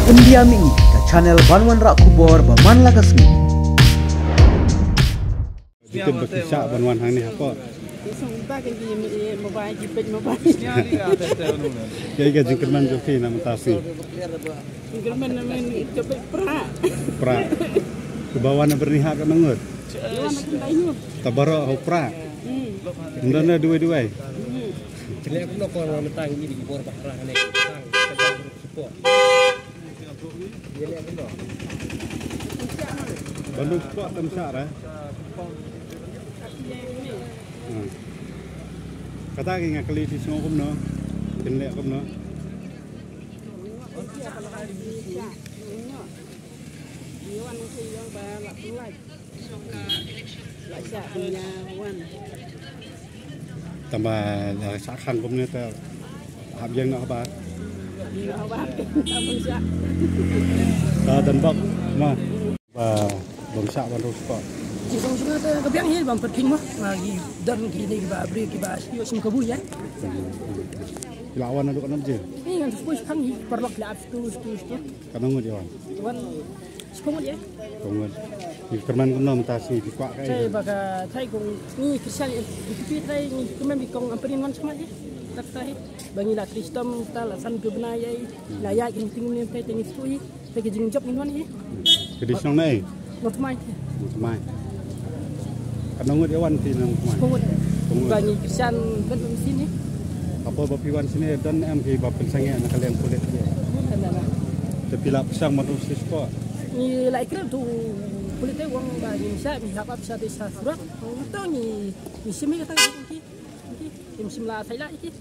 pendiam ini ke channel Banwan Rak Kubor Baman Lakasmi. Kita berkisah Banwan hang ni apa? Jadi jengkerman joki nama tasi. Jengkerman nama coba Pra. Kebawana bernihat ke nengut. Tabaro pra. Ndana dua-dua. Jadi aku nak orang mentang ini di bawah bakra ni. Bandung sport temsar kata ingat kali di semua kumno, kenlek kumno. Tambah sakan kumno ter habis nak apa? Dan bak mah bangsa Bandung sport. Jika sudah ada kebiang ini bang perking mah lagi dan kini kita beri kita yuk sim kebu ya. Lawan ada kan aja. Ini kan sepuluh kang ini perlok lihat tu. Kanang dia wan. Wan sepuluh ya. Kongon. Di kerman kumno mentasi di kuak kai. Saya baga saya kong ni kisah di saya ni kemen bikong amperin wan sama je. Tak tahu. Bangi la Kristom ta la san gubnai la ya kin tingin pe tingin sui pe ke jing job ni wan ni. Jadi song nai. Not mai. Mai. Kanang dia wan ti nang mai. Bangi Kristian ben sini. Apa bapiwan sini dan am ki bapin sange nak kalian kulit dia. Tapi la pesang manusia sport. Ni la ikra tu kulit dia wang bangi sa mi hapa bisa desa surat. Tahu ni simi kata ni. Tim simla sai la iki.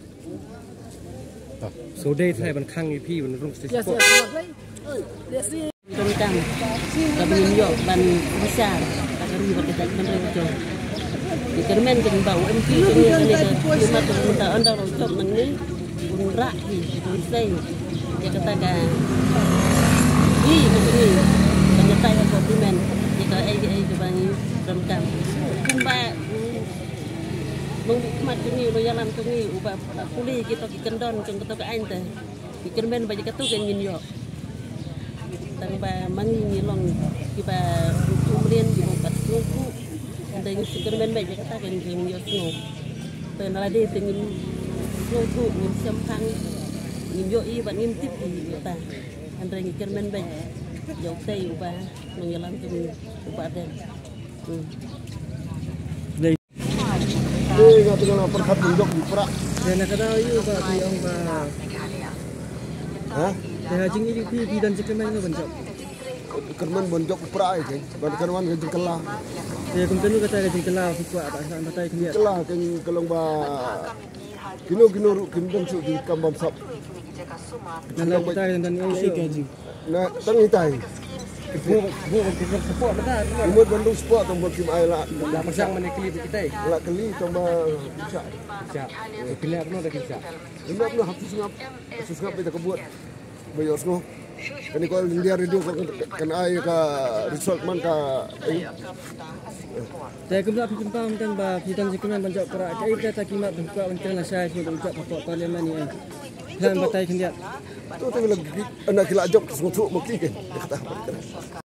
So day ไทยมันคั่งอีพี่มันรุ่งส Ya ปอร์ต saya lagi. Desi tentang kami York dan besar akan berkaitan dengan itu. Di kermen dengan bau MP ini cuma minta anda untuk mengi unrak di Indonesia. Dia katakan ini begini penyatai komplimen jika ai bagi tentang kumba mengmat ini loyalan kami ubah kuli kita kendon kita ke ain teh. Di kermen bagi katu ke York. Tanpa mangi long kita kemudian di tempat suku ada yang sekermen baik kata kan yang yo penala de tengin suku ngin sempang ngin yo I ban ngin tip di kata ada yang sekermen baik yo tei ubah mengelam tu ubah den Ini nak tengok perkat duduk di perak. dan kata you ba di ong ba. Hah? Dah jing ini pi dan cekemen ni benjok. Kerman bonjok perak je. Kerman kerja kelah. Dia kumtenu kata jing kelah kuat apa sang batai dia. Kelah kan kalau ba kino kimdan su di kambam sap. Dan kita dan ini gaji. Nah, tang itai. Bu kita support betul. Umur Bandung sport tambah kim ai la. Dah pasang mana klip kita. La kali tambah bisa. Pilih apa nak kita. Ini apa hapus ngap kita kebuat. Bayar semua. Kan kalau dia radio kan ai ka result man ka. Saya kemudian jumpa tentang bah kita cekemen benjok perak. Kai kata kimat buka untuk nasai untuk ucap pokok parlimen ni. Dan batai kendiat. Tu lagi anak kila job semua tu mesti kan.